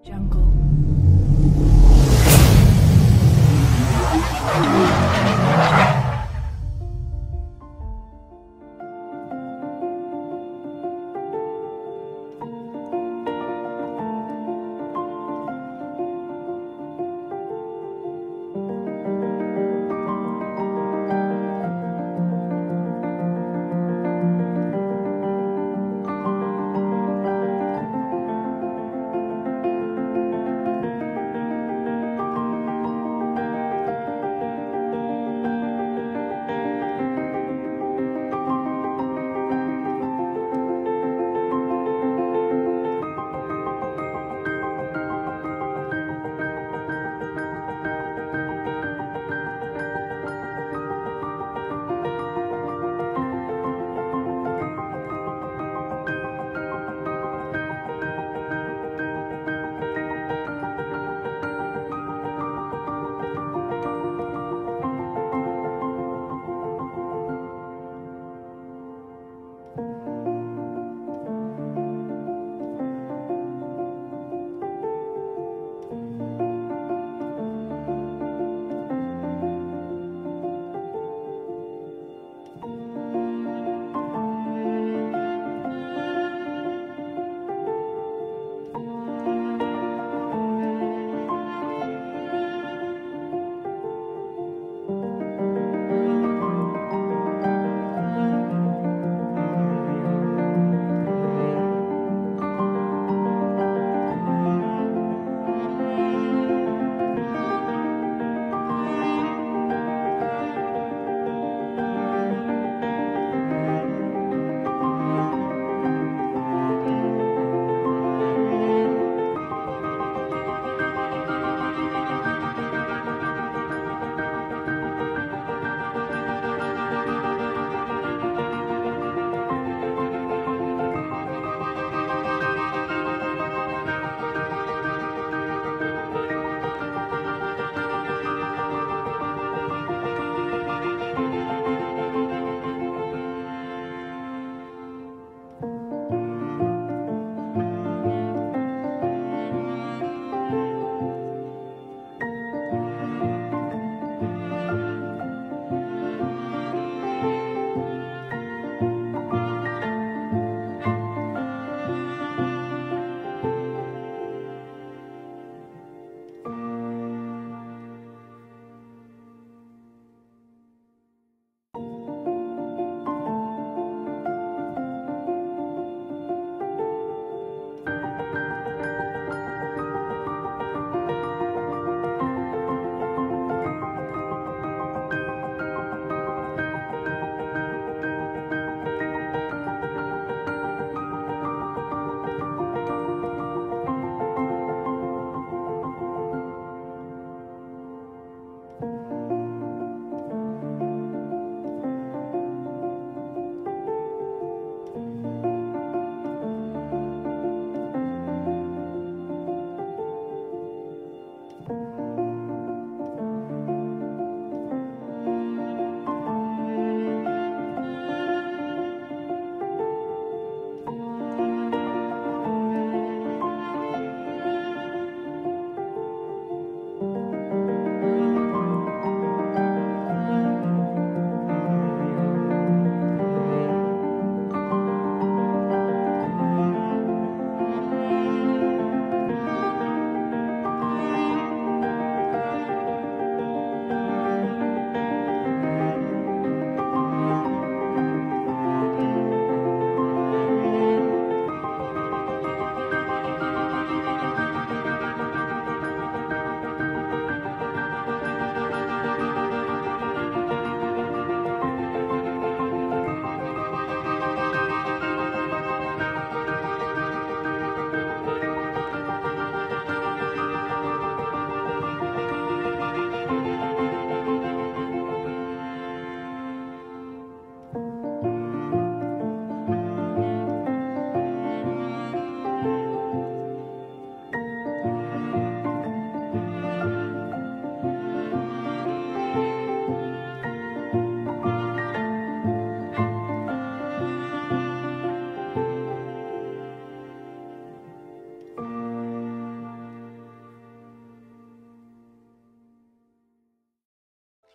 Jungle.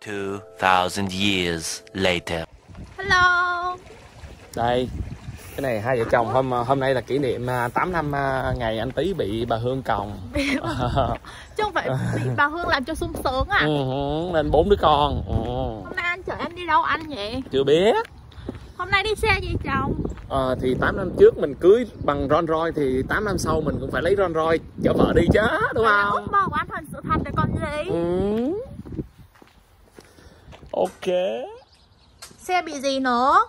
2,000 years later. Hello. Đây, cái này hai vợ chồng hôm nay là kỷ niệm 8 năm ngày anh Tý bị bà Hương còng. Chứ không phải bị bà Hương làm cho sung sướng à? Nên 4 đứa con. Hôm nay anh chở em đi đâu anh vậy? Chưa biết. Hôm nay đi xe gì chồng? Thì 8 năm trước mình cưới bằng Rolls Royce thì 8 năm sau mình cũng phải lấy Rolls Royce chở vợ đi chứ, đúng không? Ước mơ của anh thành sự thành rồi còn gì? Ok. Xe bị gì nữa?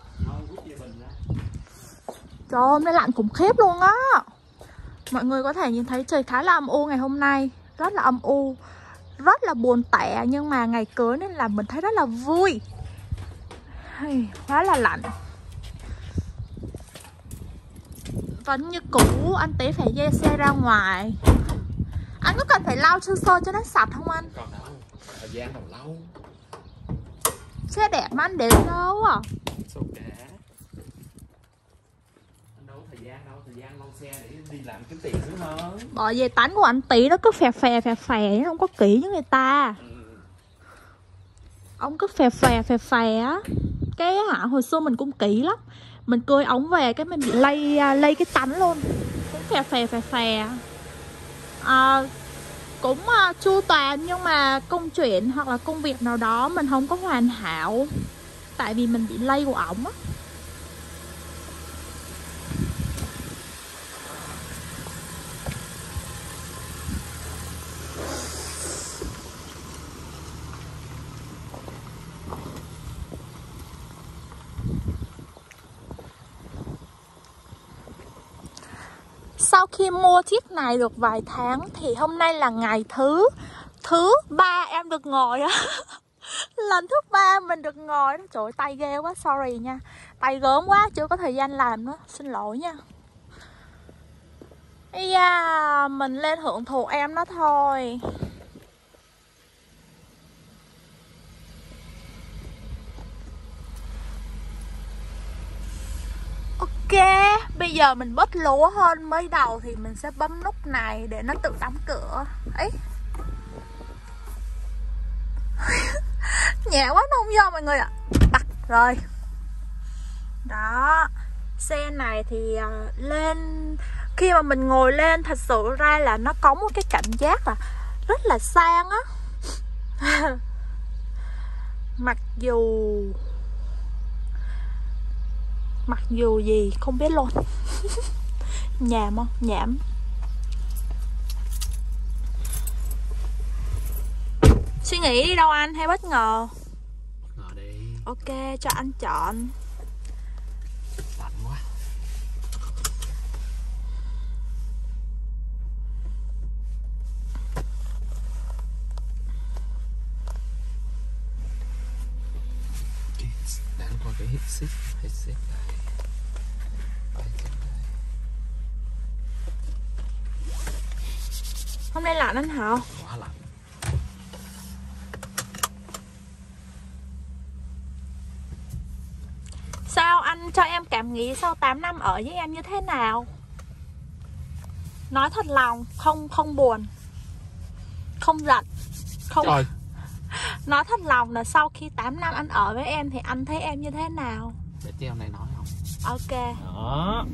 Trời ơi, hôm nay lạnh khủng khiếp luôn á. Mọi người có thể nhìn thấy trời khá là âm u ngày hôm nay. Rất là âm u, rất là buồn tẻ. Nhưng mà ngày cưới nên là mình thấy rất là vui. Quá là lạnh. Vẫn như cũ, anh Tý phải dê xe ra ngoài. Anh có cần phải lau sơ sơ cho nó sạch không anh? Còn đâu, thời gian còn lâu. Xe đẹp mà anh để đâu à? Thời gian lau xe để đi làm kiếm tiền nữa hơn. Bởi vì tánh của anh Tý nó cứ phè phè, không có kỹ với người ta. Ông cứ phè phè. Cái hồi xưa mình cũng kỹ lắm. Mình cưới ống về cái mình bị lây cái tánh luôn. Cũng phè. Cũng chu toàn, nhưng mà công chuyện hoặc là công việc nào đó mình không có hoàn hảo. Tại vì mình bị lây của ổng á. Sau khi mua chiếc này được vài tháng thì hôm nay là ngày thứ 3 em được ngồi á. Lần thứ 3 mình được ngồi. Trời ơi, tay ghê quá, sorry nha. Tay gớm quá, chưa có thời gian làm nữa. Xin lỗi nha. Mình lên hưởng thụ em nó thôi. Ok, bây giờ mình bớt lúa hơn mới đầu thì mình sẽ bấm nút này để nó tự đóng cửa. Ấy. Nhẹ quá nó không vô mọi người ạ. Bật rồi. Đó. Xe này thì lên, khi mà mình ngồi lên thật sự ra là nó có một cái cảm giác là rất là sang á. Mặc dù gì không biết luôn. Nhảm không? Nhảm. Suy nghĩ đi đâu anh hay bất ngờ? Ngờ đi. Ok, cho anh chọn. Lạnh quá. Để anh coi cái headset này. Hôm nay lạnh anh hả? Quá lạnh. Sao anh cho em cảm nghĩ sau 8 năm ở với em như thế nào? Nói thật lòng, không buồn, không giận, không. Trời. Nói thật lòng là sau khi 8 năm anh ở với em thì anh thấy em như thế nào? Để treo này nói không? Ok. Đó.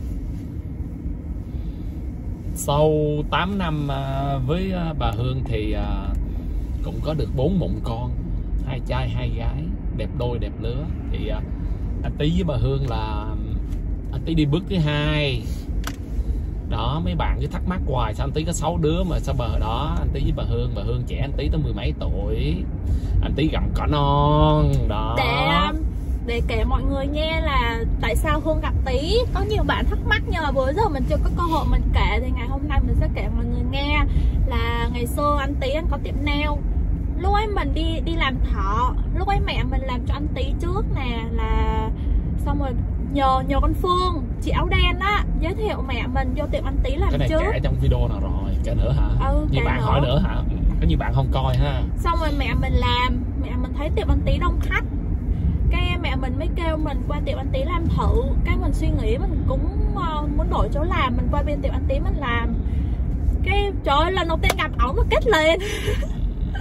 Sau 8 năm với bà Hương thì cũng có được 4 mụn con, 2 trai 2 gái, đẹp đôi đẹp lứa. Thì anh Tý với bà Hương là anh Tý đi bước thứ 2. Đó, mấy bạn cứ thắc mắc hoài sao anh Tý có 6 đứa mà sao bờ đó. Anh Tý với bà Hương trẻ anh Tý tới 10 mấy tuổi. Anh Tý gặm cỏ non đó. Để kể mọi người nghe là tại sao Hương gặp Tý. Có nhiều bạn thắc mắc nhưng mà bữa giờ mình chưa có cơ hội mình kể. Thì ngày hôm nay mình sẽ kể mọi người nghe là ngày xưa anh Tý anh có tiệm nail. Lúc ấy mình đi làm thợ. Lúc ấy mẹ mình làm cho anh Tý trước nè. Là xong rồi nhờ con Phương, chị áo đen á, giới thiệu mẹ mình vô tiệm anh Tý làm trước. Cái này kể trong video nào rồi? Kể nữa hả? Nhiều bạn hỏi nữa hả? Có nhiều bạn không coi ha. Xong rồi mẹ mình làm, mẹ mình thấy tiệm anh Tý đông khách, cái mẹ mình mới kêu mình qua tiệm anh Tý làm thử. Cái mình suy nghĩ mình cũng muốn đổi chỗ làm, mình qua bên tiệm anh Tý mình làm. Cái trời ơi, lần đầu tiên gặp ổng mà kết liền.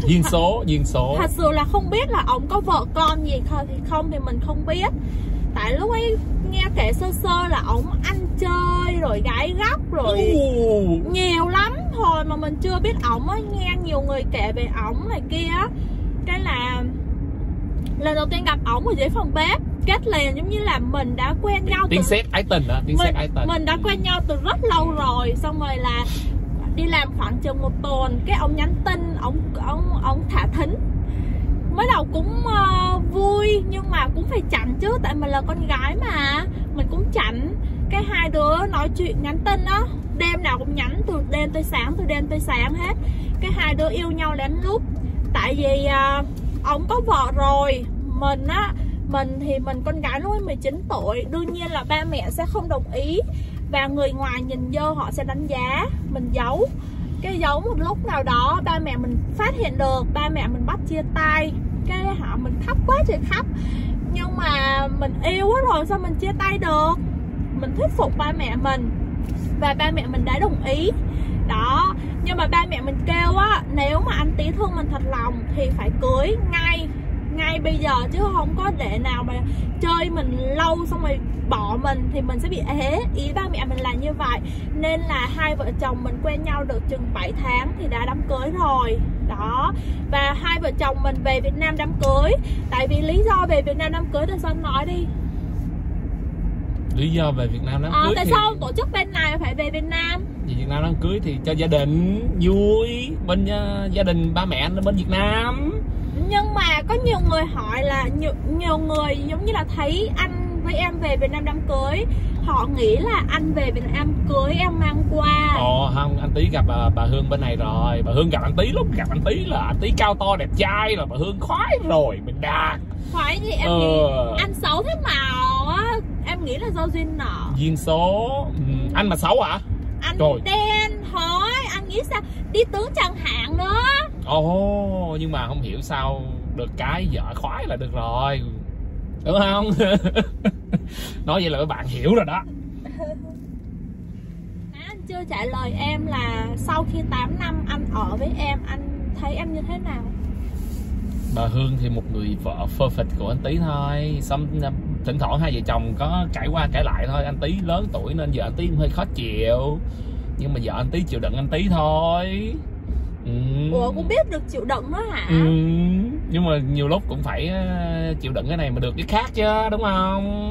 Duyên số. Thật sự là không biết là ổng có vợ con gì không thì mình không biết. Tại lúc ấy nghe kể sơ sơ là ổng ăn chơi rồi gái góc rồi nhiều lắm. Hồi mà mình chưa biết ổng á, nghe nhiều người kể về ổng này kia. Cái là lần đầu tiên gặp ổng ở dưới phòng bếp, kết liền giống như là mình đã quen nhau tiếng sét ái tình á, tiếng sét ái tình. Mình đã quen nhau từ rất lâu rồi. Xong rồi là đi làm khoảng chừng 1 tuần, cái ông nhắn tin, ông thả thính. Mới đầu cũng vui nhưng mà cũng phải chặn chứ, tại mình là con gái mà, mình cũng chặn. Cái hai đứa nói chuyện nhắn tin á, đêm nào cũng nhắn từ đêm tới sáng hết. Cái hai đứa yêu nhau lén lút. Tại vì ông có vợ rồi, mình thì mình con gái lúc 19 tuổi, đương nhiên là ba mẹ sẽ không đồng ý. Và người ngoài nhìn vô họ sẽ đánh giá. Mình giấu. Cái giấu một lúc nào đó ba mẹ mình phát hiện được, ba mẹ mình bắt chia tay. Cái mình khóc quá trời khóc. Nhưng mà mình yêu quá rồi, sao mình chia tay được. Mình thuyết phục ba mẹ mình và ba mẹ mình đã đồng ý. Đó. Nhưng mà ba mẹ mình kêu á, nếu mà anh Tý thương mình thật lòng thì phải cưới ngay bây giờ, chứ không có để nào mà chơi mình lâu xong rồi bỏ mình thì mình sẽ bị ế. Ý ba mẹ mình là như vậy. Nên là hai vợ chồng mình quen nhau được chừng 7 tháng thì đã đám cưới rồi. Đó. Và hai vợ chồng mình về Việt Nam đám cưới. Tại vì lý do về Việt Nam đám cưới thì sao nói đi. Lý do về Việt Nam đám cưới tại thì... sao tổ chức bên này phải về Việt Nam? Vì Việt Nam đám cưới thì cho gia đình vui. Bên gia đình ba mẹ anh bên Việt Nam. Nhưng mà có nhiều người hỏi là nhiều người giống như là thấy anh với em về Việt Nam đám cưới, họ nghĩ là anh về Việt Nam cưới em mang qua. Không, anh Tý gặp bà Hương bên này rồi. Bà Hương gặp anh Tý, lúc gặp anh Tý là anh Tý cao to đẹp trai rồi, bà Hương khoái rồi, mình đạt. Khoái gì em nghĩ anh xấu thế nào á, em nghĩ là do duyên nợ. Duyên số. Anh mà xấu hả? Anh đen thôi, anh nghĩ sao đi tướng chẳng hạn nữa. Nhưng mà không hiểu sao được cái vợ khoái là được rồi, đúng không? Nói vậy là các bạn hiểu rồi đó. Anh chưa trả lời em là sau khi 8 năm anh ở với em, anh thấy em như thế nào? Bà Hương thì một người vợ perfect của anh Tý thôi. Xong thỉnh thoảng hai vợ chồng có cãi qua cãi lại thôi. Anh Tý lớn tuổi nên vợ anh Tý hơi khó chịu, nhưng mà vợ anh Tý chịu đựng anh Tý thôi. Ủa cũng biết được chịu đựng đó hả? Nhưng mà nhiều lúc cũng phải chịu đựng cái này mà được cái khác chứ, đúng không?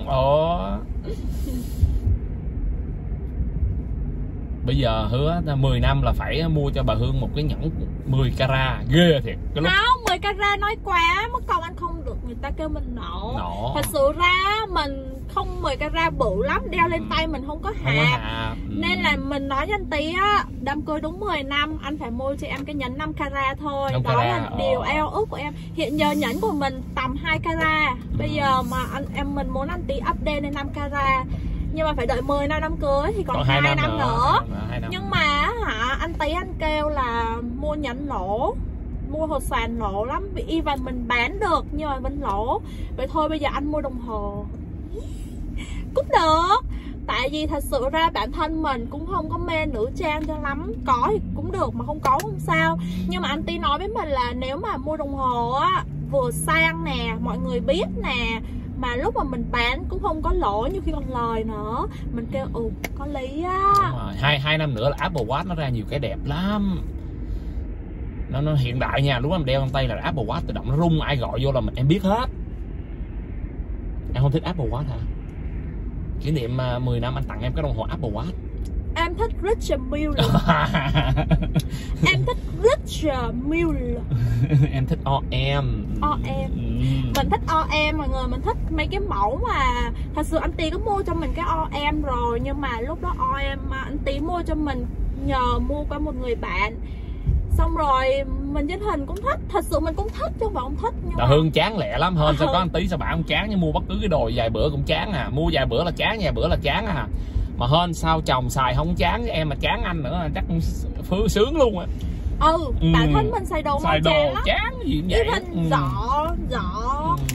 Bây giờ hứa 10 năm là phải mua cho bà Hương một cái nhẫn 10 carat. Ghê thiệt. Cái lúc... Không, 10 carat nói quá, mất công anh không được, người ta kêu mình nổ. Thật sự ra mình không 10 carat bự lắm, đeo lên tay mình không có hạt. Nên là mình nói với anh Tý á, đám cưới đúng 10 năm anh phải mua cho em cái nhẫn 5 carat thôi. Đó là điều eo ước của em. Hiện giờ nhẫn của mình tầm 2 carat. Bây giờ mà mình muốn anh Tý update lên 5 carat. Nhưng mà phải đợi 10 năm đám cưới thì còn 2 năm nữa. Nhưng mà anh Tý anh kêu là mua nhẫn lỗ, mua hột xoàn lỗ lắm, vì even mình bán được nhưng mà vẫn lỗ. Vậy thôi bây giờ anh mua đồng hồ cũng được. Tại vì thật sự ra bản thân mình cũng không có mê nữ trang cho lắm. Có thì cũng được, mà không có không sao. Nhưng mà anh Tý nói với mình là nếu mà mua đồng hồ á, vừa sang nè, mọi người biết nè, mà lúc mà mình bán cũng không có lỗ như khi còn lời nữa. Mình kêu có lý á. Đúng rồi. 2 năm nữa là Apple Watch nó ra nhiều cái đẹp lắm. Nó hiện đại nha. Lúc mà mình đeo trong tay là Apple Watch tự động nó rung, ai gọi vô là em biết hết. Em không thích Apple Watch hả? Kỷ niệm 10 năm anh tặng em cái đồng hồ Apple Watch. Em thích Richard Mille. Em thích Richard Mille. Em thích OM. Mình thích OM mọi người, mình thích mấy cái mẫu mà thật sự anh Tý có mua cho mình cái OM rồi, nhưng mà lúc đó OM anh Tý mua cho mình nhờ mua qua một người bạn. Xong rồi mình trên hình cũng thích, thật sự mình cũng thích chứ mà không thích. Nhưng mà... Hương chán lẹ lắm. Hơn sao có anh Tý sao bạn không chán, nhưng mua bất cứ cái đồ vài bữa cũng chán à. Mua vài bữa là chán, vài bữa là chán à. Mà hơn sao chồng xài không chán, em mà chán anh nữa chắc sướng luôn á. Bản thân mình xài đồ chán gì cũng vậy. Giỏ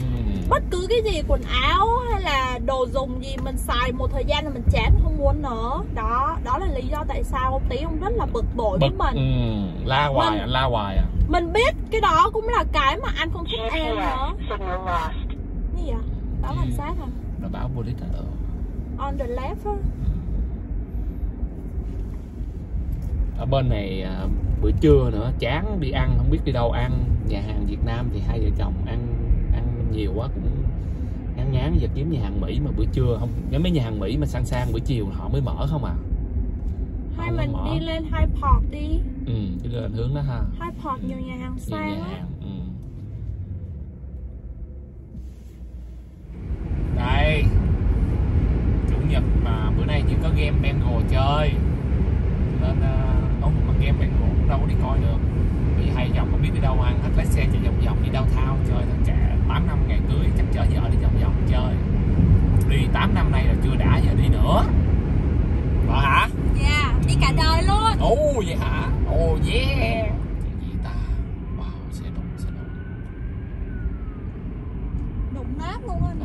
bất cứ cái gì, quần áo hay là đồ dùng gì mình xài một thời gian là mình chán không muốn nữa. Đó là lý do tại sao ông Tí ông rất là bực bội với mình. La hoài anh la hoài à. Mình biết cái đó cũng là cái mà anh không thích em nữa. Gì vậy? Báo cảnh sát hả? Nó báo police hả? On the left á. Ở bên này bữa trưa nữa chán đi ăn, không biết đi đâu ăn. Nhà hàng Việt Nam thì hai vợ chồng ăn nhiều quá cũng ngán giờ kiếm nhà hàng Mỹ, mà bữa trưa không, mấy nhà hàng Mỹ mà sang buổi chiều họ mới mở không à. Hay mình đi lên Hyde Park đi. Đi lên hướng đó ha. Hyde Park nhiều nhà hàng sang á. Đây chủ nhật mà bữa nay chỉ có game Bengal chơi nên mà game Bengal cũng đâu có đi coi được. Vì hai dòng không biết đi đâu ăn hết, lái xe chạy vòng đi downtown chơi tất cả. 8 năm ngày cưới chắc chở vợ đi vòng chơi. Đi 8 năm nay là chưa đã, giờ đi nữa. Vợ hả? Dạ, đi cả đời luôn. Ồ vậy hả? Ồ yeah. Chuyện gì ta? Wow, xe đụng. Đụng nát luôn anh.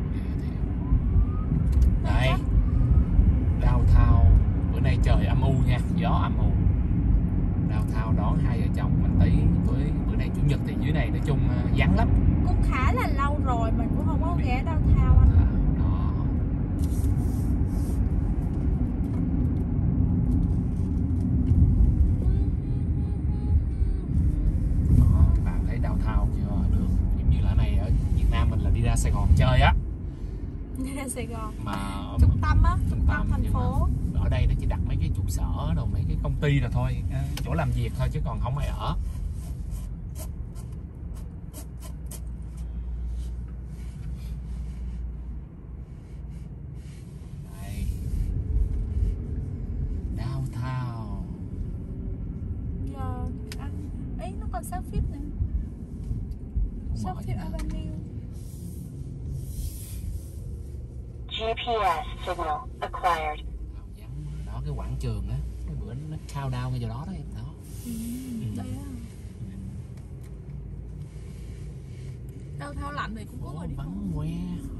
Đây downtown bữa nay trời âm u nha, gió âm u. Downtown đón hai vợ chồng mình Tí với bữa nay chủ nhật thì dưới này nói chung vắng lắm. Cũng khá là lâu rồi mình cũng không có ghé downtown anh. Đó. Bạn thấy downtown chưa? Đường giống như là này ở Việt Nam mình là đi ra Sài Gòn chơi á. Đi ra Sài Gòn Mà trung tâm á, trung tâm thành phố. Ở đây nó chỉ đặt mấy cái trụ sở rồi mấy cái công ty rồi thôi, chỗ làm việc thôi chứ còn không ai ở. Đây downtown. Giờ anh ấy nó còn South Fifth nữa. South Fifth Avenue. GPS signal acquired. Đó cái quảng trường á, cái bữa nó countdown ngay chỗ đó đó em đó. Đây á. Đâu thao lạnh thì cũng có người đi vắng que.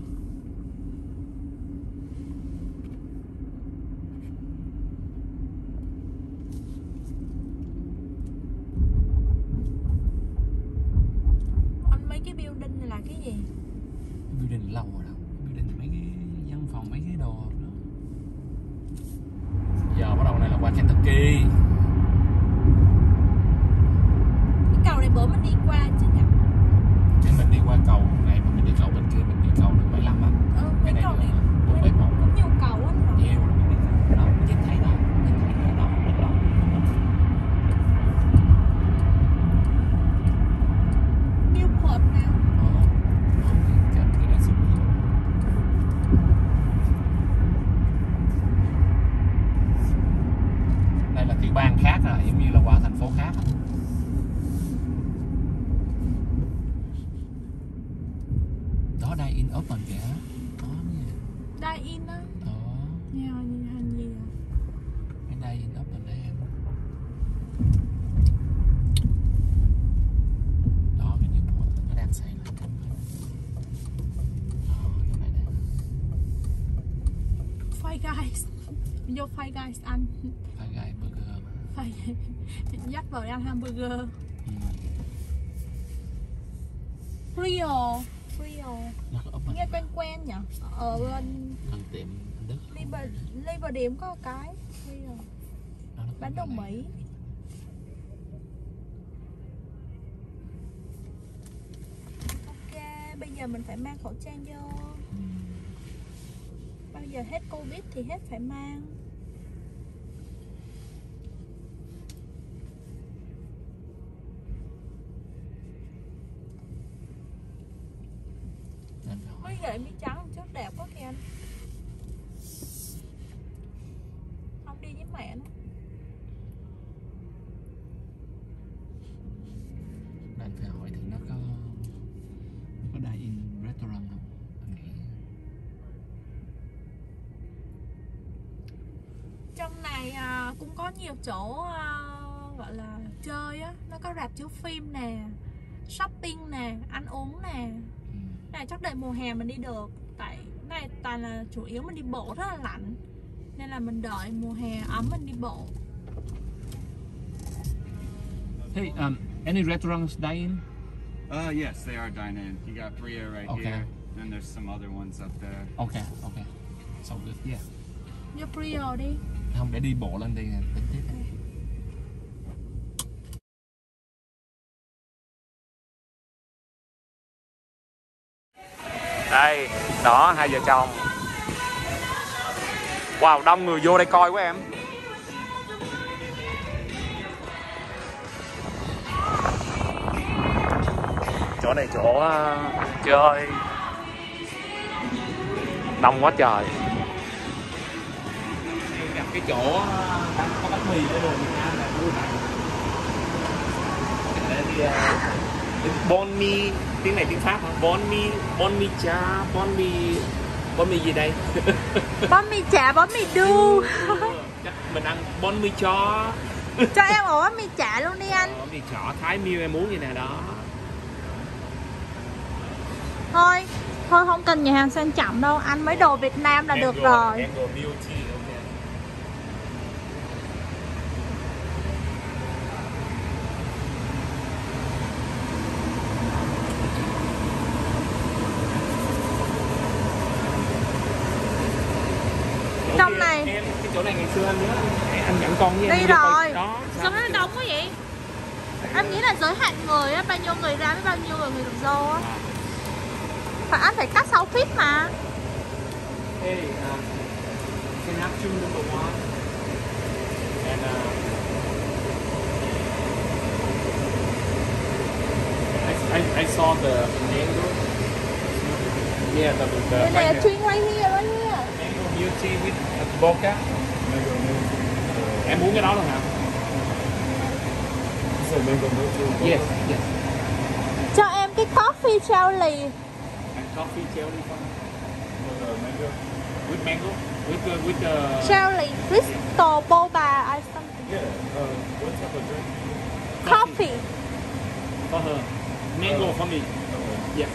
Anh mấy cái building này là cái gì? Building lâu rồi đâu. Building mấy cái văn phòng, mấy cái đồ đó. Giờ bắt đầu này là qua Kentucky. Cái cầu này bữa mình đi qua chứ nhỉ? Chứ mình đi qua cầu này mà mình đi cầu bên kia, mình đi cầu đường 75 á. Cái cầu này 4m1 cũng nhiều cầu anh hả? nhiều rồi mình đi. Đó, nhìn thấy đó. Đó. Newport nào? Đây là tiểu bang khác rồi, giống như là qua thành phố khác. Đó đây in open kìa. Đó nha. Đây in á. Đó. Nhà hàng gì à? Cái đây in open đấy em. Đó cái Newport nó đang xây lại. Đó cái này đây. Five Guys. Vô Five Guys ăn. Phải gai burger. Phải dắt vào ăn hamburger. Rio. Nó có open. Nghe quen nhỉ? Ở bên Gần tiệm Đức. Liver điểm có một cái Rio. Bán đồ Mỹ. Ok, bây giờ mình phải mang khẩu trang vô. Bao giờ hết Covid thì hết phải mang. Mấy gậy mi trắng trước đẹp quá kìa anh. Không đi với mẹ nó. Đang phải hỏi thử nó có dine-in restaurant không? Anh nghĩ Trong này cũng có nhiều chỗ gọi là chơi á. Nó có rạp chiếu phim nè, shopping nè, ăn uống nè. Này chắc đợi mùa hè mình đi được. Tại này toàn là chủ yếu mình đi bộ rất là lạnh. Nên là mình đợi mùa hè ấm mình đi bộ. Hey, any restaurants dine-in? Yes, they are dine-in. You got Bria right Okay. here, and there's some other ones up there. Okay. So good, yeah. Vô Brio đi. Không, để đi bộ lên đi tính tiếp. Đây, đó, hai vợ chồng. Wow, đông người vô đây coi quá em. Chỗ này chỗ chơi đông quá trời. Gặp cái chỗ có bánh mì ở đường Việt Nam là vui này. Bon mi, tiếng này tiếng Pháp hả? Bon mi cha, bon mì gì đây? Bánh mì chả, bánh mì đu. Chắc mình ăn bon mi chó. Cho em ổ bánh mì chả luôn đi anh. Mì chó Thái Miêu em muốn như nè đó. Thôi không cần nhà hàng sang trọng đâu, ăn mấy đồ Việt Nam là được rồi. Trong này Em, cái chỗ này ngày xưa anh nhớ anh dẫn con với em đi vô coi rồi. đó. Sao nó đông quá vậy? Anh nghĩ là giới hạn người á, bao nhiêu người ra với bao nhiêu người được vô á. Phải anh phải cắt 6 feet mà. Hey, can I have two number one? And I saw the mango. Yeah, the Đây này, drink right here. mango milk tea with vodka. Em muốn cái đó luôn hả? Yes. Cho em cái coffee jelly. And coffee jelly from with mango, with Jelly, crystal, boba, or something. Coffee. for her. Mango for me. Yeah.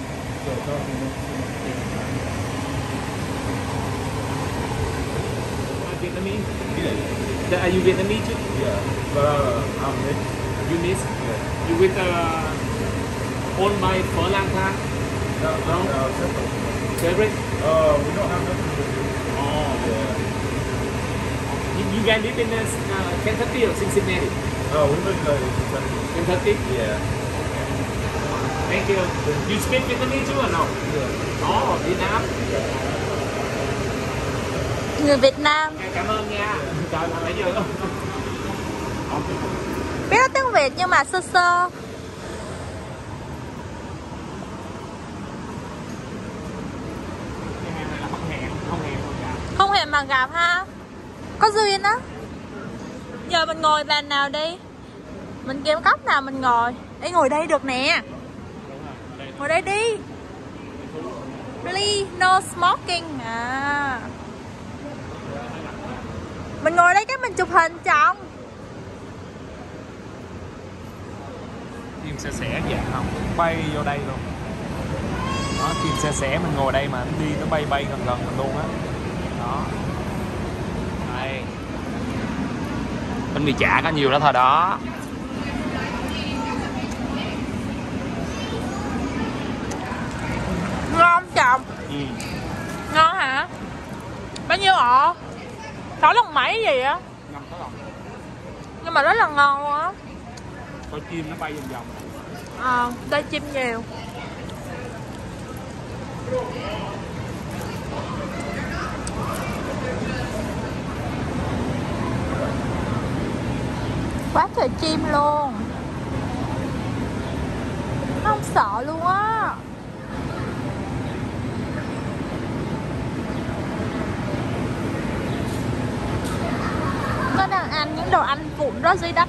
Vietnamese? Yeah. Are you Vietnamese too? Yeah, but I'm mixed. You miss? Yeah. You with owned by Phở Lang Thang? No? Favorite? We don't have nothing to do. Oh. Yeah. You guys live in Kentucky or Cincinnati? We live in Kentucky. Kentucky? Yeah. Thank you. You speak Vietnamese too or no? Yeah. Oh, Việt Nam. Người Việt Nam. Cảm ơn nha. Trời ơi, nãy giờ Biết tiếng Việt nhưng mà sơ sơ. cái này là không hẹn thôi cả. Không hẹn mà gặp ha. Có duyên á. Giờ mình ngồi bàn nào đi? Mình kiếm góc nào mình ngồi. Ê, ngồi đây được nè. Ngồi đây đi. Please no smoking. À. Mình ngồi đây cái mình chụp hình trọng. Chim xe sẻ vậy không? Bay vô đây luôn. Đó, chim xe sẻ mình ngồi đây mà nó đi nó bay gần mình luôn á. Đó. Đây. Bánh mì chả có nhiều đó thôi đó. Ngon chồng. Ngon hả? Bao nhiêu ạ? 6 lòng mấy gì á? 5 có lòng. Nhưng mà rất là ngon luôn á. Có chim nó bay vòng vòng. Đây chim nhiều. Quá trời chim luôn. Không sợ luôn á. Nó đang ăn những đồ ăn vụn đó dưới đất.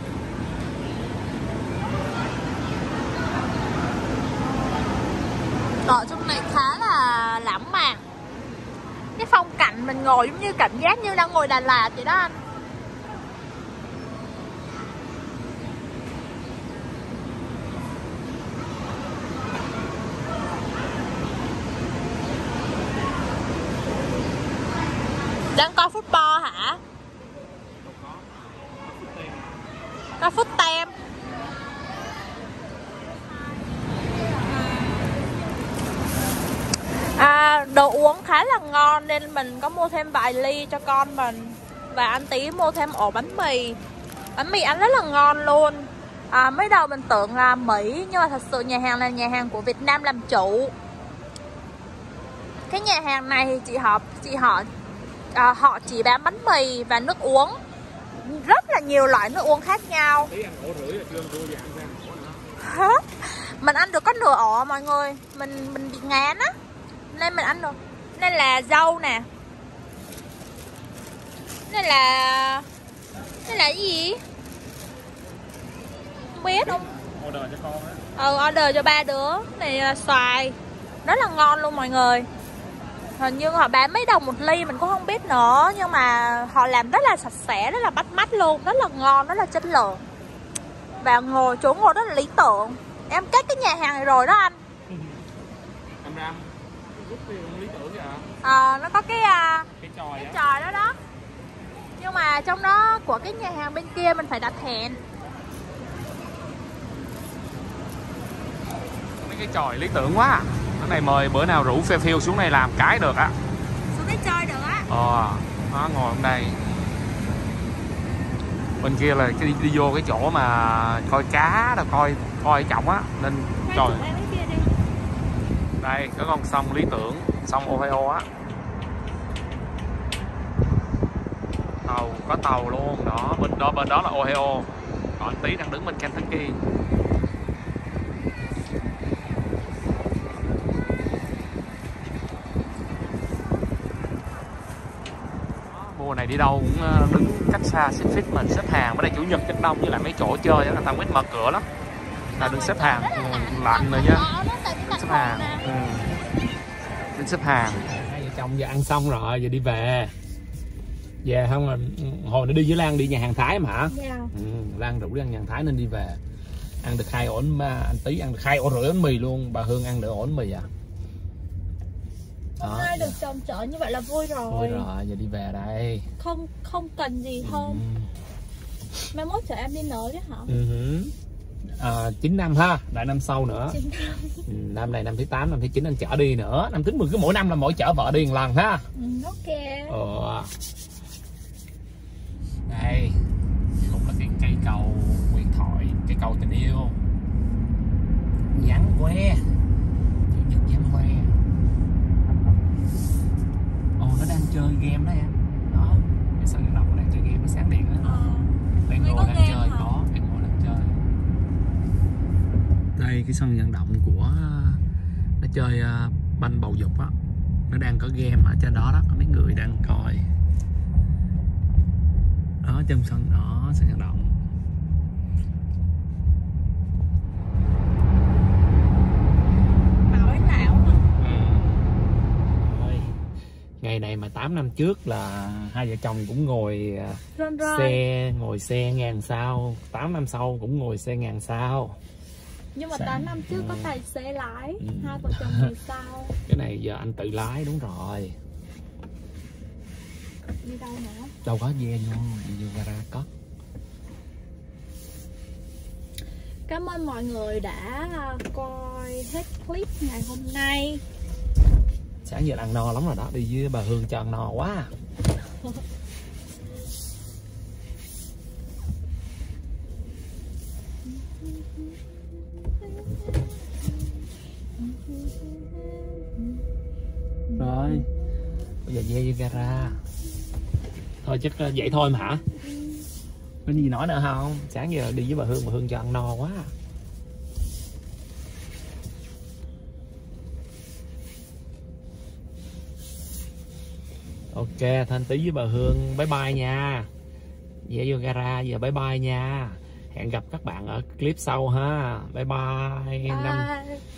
Ở trong này khá là lãng mạn. Cái phong cảnh mình ngồi giống như cảm giác như đang ngồi Đà Lạt vậy đó anh. đồ uống khá là ngon nên mình có mua thêm vài ly cho con mình. Và anh Tí mua thêm ổ bánh mì. Bánh mì ăn rất là ngon luôn. Mới đầu mình tưởng là Mỹ, nhưng mà thật sự nhà hàng là nhà hàng của Việt Nam làm chủ. Cái nhà hàng này thì họ chỉ bán bánh mì và nước uống, rất là nhiều loại nước uống khác nhau. Mình ăn được có nửa ổ mọi người, mình bị ngán á nên mình ăn được. Nên là dâu nè, nên là cái gì không biết không. Order cho con á. Order cho 3 đứa. Này là xoài rất là ngon luôn mọi người. Hình như họ bán mấy đồng một ly mình cũng không biết nữa, nhưng mà họ làm rất là sạch sẽ, rất là bắt mắt luôn, rất là ngon, rất là chất lượng. Và chỗ ngồi rất là lý tưởng. Em kết cái nhà hàng này rồi đó anh. Anh Ram rút lý tưởng vậy Nó có cái tròi đó đó. Nhưng mà trong đó của cái nhà hàng bên kia mình phải đặt hẹn. Mấy cái tròi lý tưởng quá. Cái này mời bữa nào rủ phê phiêu xuống đây làm cái được á. Xuống đây chơi được á. Nó ngồi ở đây. Bên kia là đi vô cái chỗ mà coi cá rồi coi trọng á, nên trời. Đây có con sông Lý Tưởng, sông Ohio á. Có tàu luôn đó, bên đó là Ohio. Còn anh Tí đang đứng bên Kentucky. Mùa này đi đâu cũng đứng cách xa xích fit mình xếp hàng. Ở đây chủ nhật rất đông, với lại mấy chỗ chơi người ta không biết mở cửa lắm, là đừng xếp hàng. Lạnh rồi nha, xếp hàng. Đừng xếp hàng. Hai vợ chồng giờ ăn xong rồi, giờ đi về. Về không là hồi nó đi với Lan đi nhà hàng Thái mà hả? Yeah. Lan rủ đi ăn nhà hàng Thái nên đi về. Ăn được 2 ổ, anh Tí ăn được 2,5 ổ bánh mì luôn. Bà Hương ăn được ổ bánh mì à? Hôm nay được chồng chở như vậy là vui rồi. Vui rồi, giờ đi về đây. Không cần gì hơn. Mai mốt chở em đi nữa chứ hả? 9 năm ha, đại năm sau nữa. 9 năm. Năm này năm thứ 8, năm thứ 9 anh chở đi nữa. Năm thứ 10 cứ mỗi năm là mỗi chở vợ đi một lần ha. Ok. Đây cũng là cái cây cầu huyền thoại, cây cầu tình yêu. Vắng que, chủ nhật vắng que. Nó đang chơi game đó em. Đó, cái sân vận động nó đang chơi game, nó sáng điện á. Bạn ngồi đang chơi, có bạn ngồi đang chơi. Đây cái sân vận động của nó chơi banh bầu dục á. Nó đang có game ở trên đó đó, có mấy người đang coi. Đó trong sân đó, sân vận động. Mỏi não hả? Ngày này mà 8 năm trước là hai vợ chồng cũng ngồi xe ngàn sao. 8 năm sau cũng ngồi xe ngàn sao. Nhưng mà 8 năm trước có tài xế lái. Hai vợ chồng ngồi sau. Cái này giờ anh tự lái, đúng rồi. Đi đâu nữa? Đâu có về vô gara có. Cảm ơn mọi người đã coi hết clip ngày hôm nay. Sáng giờ ăn no lắm rồi đó, đi với bà Hương cho ăn no quá. Rồi, bây giờ về gara. Thôi chắc vậy thôi mà hả? Có gì nói nữa không? Sáng giờ đi với bà Hương cho ăn no quá. Ok, Thanh Tí với bà Hương bye bye nha. Về vô gara giờ bye bye nha. Hẹn gặp các bạn ở clip sau ha. Bye bye. Bye.